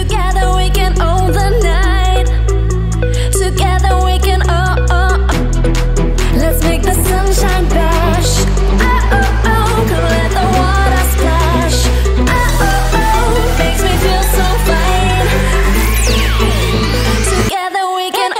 Together we can own the night. Together we can let's make the sunshine bash. Oh oh oh, come let the water splash. Oh oh oh, makes me feel so fine. Together we can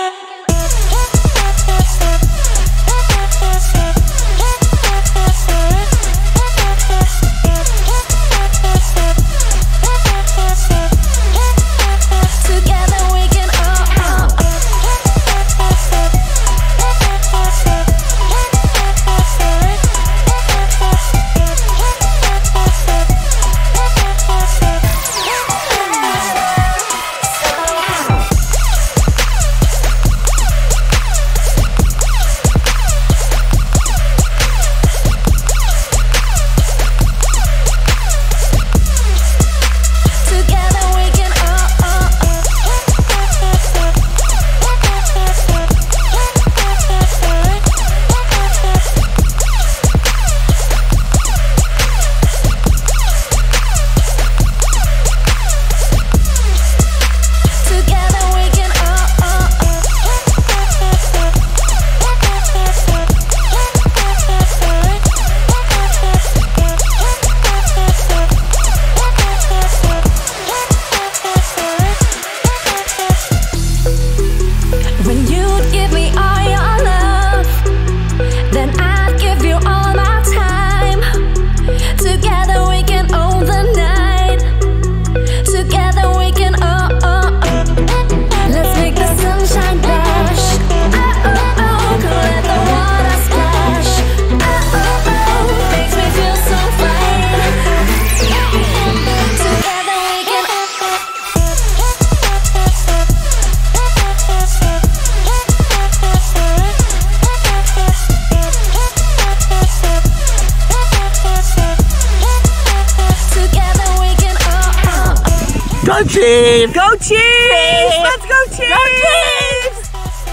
Go Chiefs! Go Chiefs! Let's go Chiefs! Go Chiefs!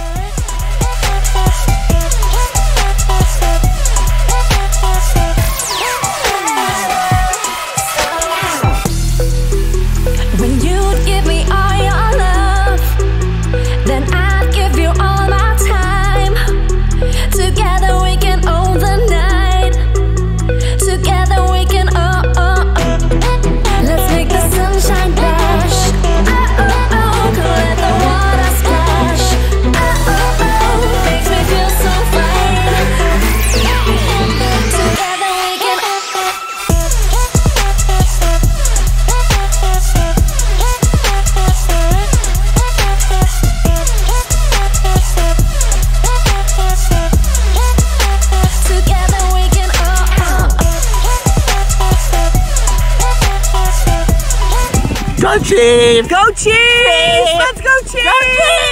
when you'd give me all your love, then I'd give you all my time. Together we can own the night. Together we can let's make the sunshine bash. Oh oh oh, come let the water splash. Oh oh oh, makes me feel so fine. Together we can together we can Go Chiefs! Go Chiefs! Let's go Chiefs! Go Chiefs!